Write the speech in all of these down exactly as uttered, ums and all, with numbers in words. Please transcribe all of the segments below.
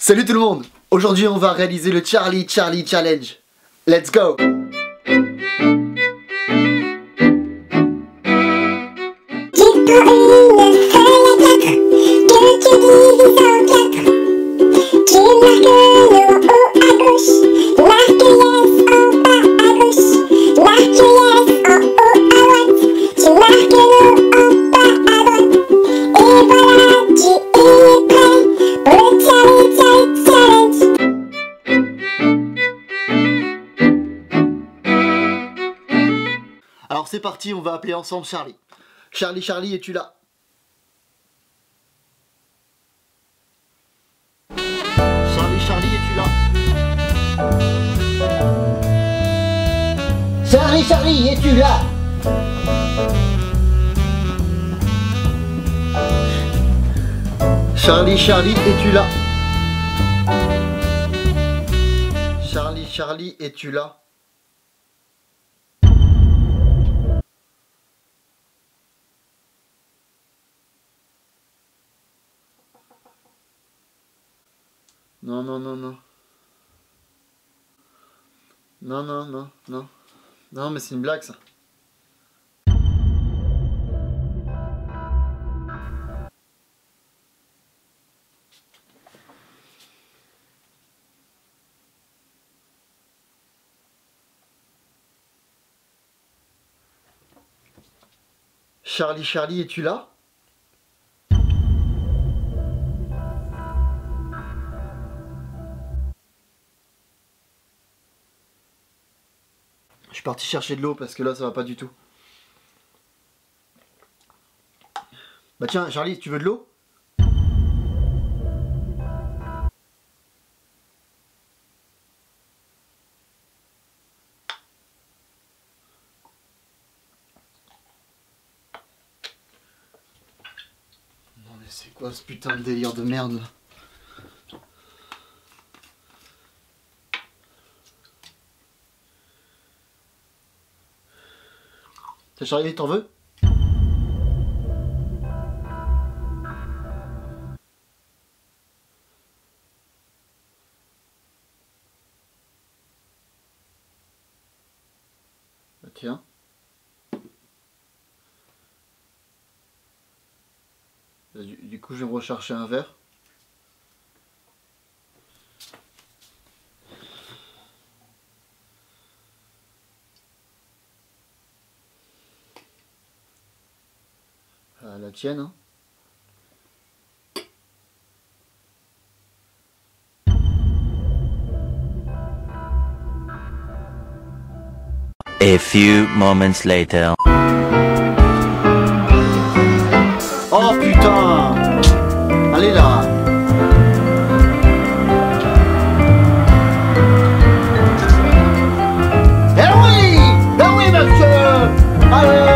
Salut tout le monde! Aujourd'hui on va réaliser le Charlie Charlie Challenge. Let's go! Alors c'est parti, on va appeler ensemble Charlie. Charlie, Charlie, es-tu là? Charlie, Charlie, es-tu là? Charlie, Charlie, es-tu là? Charlie, Charlie, es-tu là? Charlie, Charlie, es-tu là? Non, non, non, non. Non, non, non, non. Non, mais c'est une blague, ça. Charlie, Charlie, es-tu là? Je suis parti chercher de l'eau parce que là ça va pas du tout. Bah tiens Charlie, tu veux de l'eau? Non mais c'est quoi ce putain de délire de merde là? T'as Charlie, t'en veux? Bah, tiens. Du, du coup, je vais me rechercher un verre. À la tienne, hein. A few moments later. Oh putain! Allez là! Eh oui! Eh oui monsieur! Allez!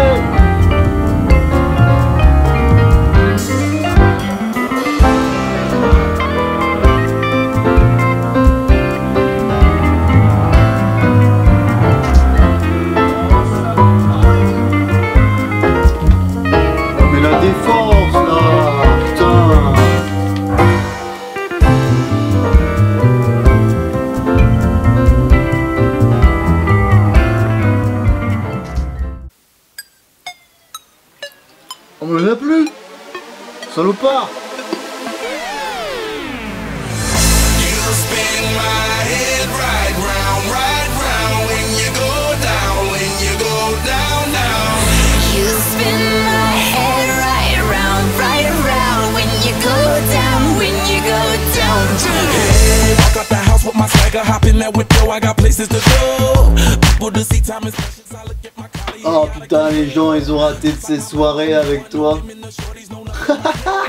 On me l'a plus! Salopard! Oh putain, les gens ils ont raté de ces soirées avec toi.